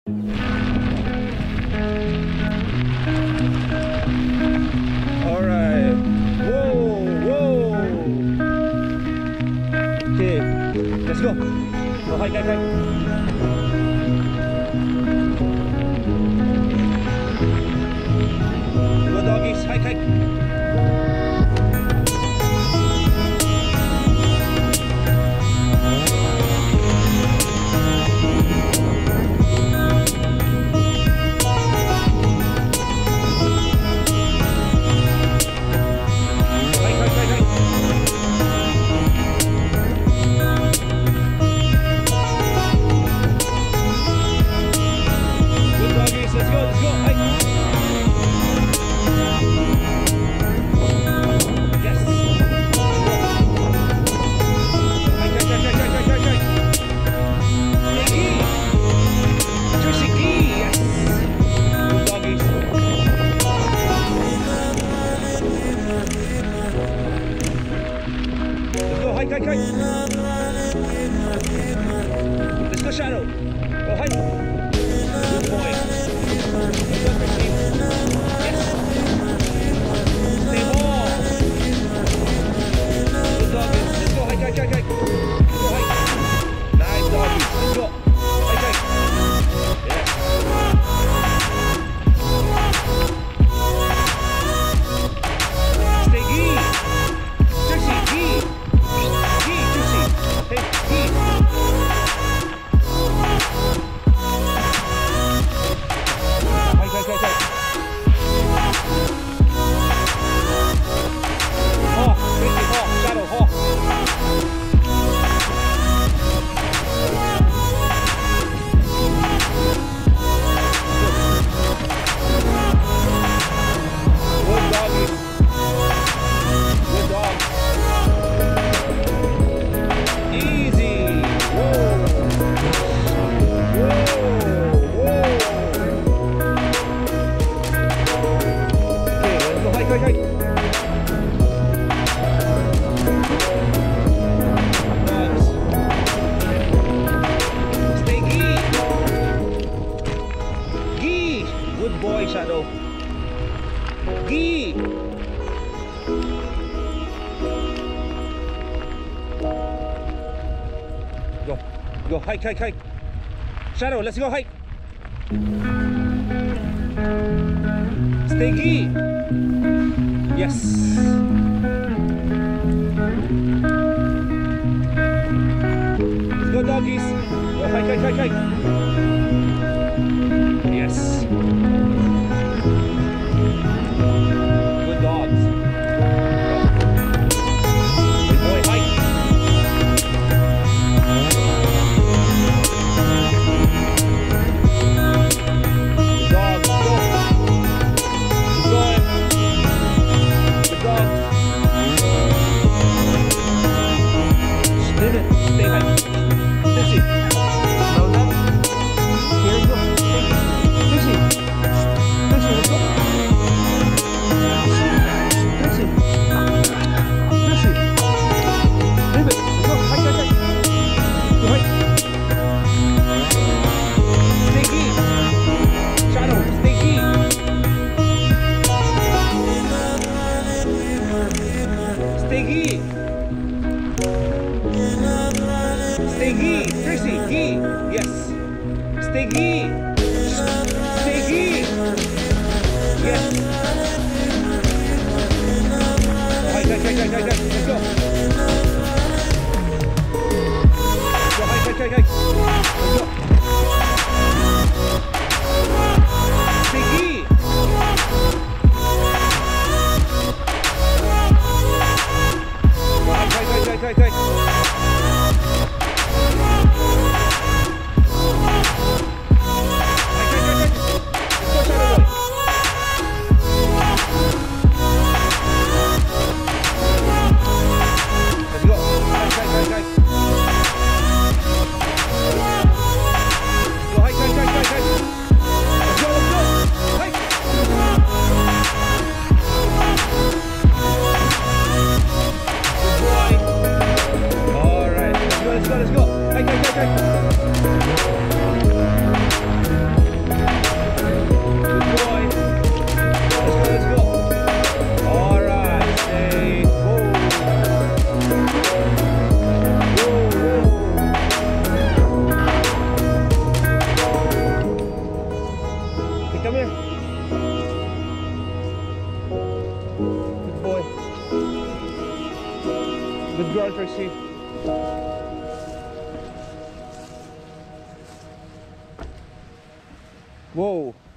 Alright. Whoa, whoa. Okay, let's go. Go hike, hike, hike. Go doggies, hike, hike. Hike, hike. Let's go, Shadow. Go hike. Good boy. Let's go, Christy. Yes. Stay ball. Good doggy. Let's go, hike, hike, hike, hike. Let's go, hike. Nice doggy. Let's go. Hike, hike. Yes. Stay gee. Trixie, gee. Hey, gee. Hike, hike, hike, hike. Haw, Trixie, haw, Shadow, haw. Good doggy. Good dog. Easy. Whoa. Whoa. Whoa. Okay, let's go hike, hike, hike. Nice. Stay gee. Gee. Good boy, Shadow. Gee. Go. Go hike, hike, hike. Shadow, let's go hike. Stay gee. Yes. Let's go, doggies. Go hike, hike, hike, hike. Yes. Good dogs. Good boy, hike. Good dog, go. Keep going. Good dog. Spin it. Stay high. Fix it. Slow down. Here we go. Fix it. Fix it. Let's go. Fix it. Fix it. Leave it. Let's go. Hike, hike, hike. Go hike. Stay gee. Shadow, stay gee. Stay gee. Stay gee. Trixie, gee. Yes. Stay gee. Stay gee. Yes. Hike, hike, hike, hike, hike. Let's go. Go hike, hike, hike, hike. Let's go. Stay gee. Go hike, hike, hike, hike, hike, hike. Let's go. Hike, hike, hike, hike. come here. Good boy. Good girl, Trixie. Whoa.